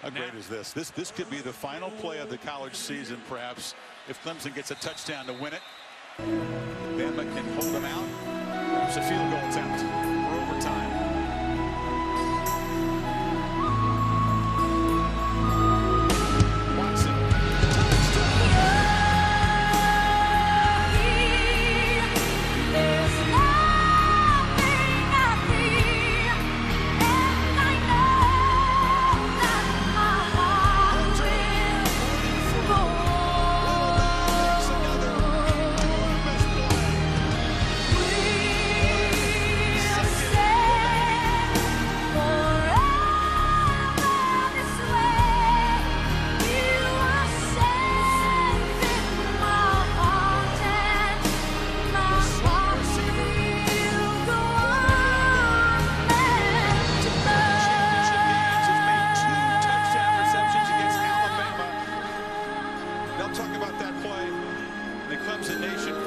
How great is this? This could be the final play of the college season, perhaps, if Clemson gets a touchdown to win it. Bama can hold them out. It's a field goal attempt for overtime. Talk about that play. The Clemson Nation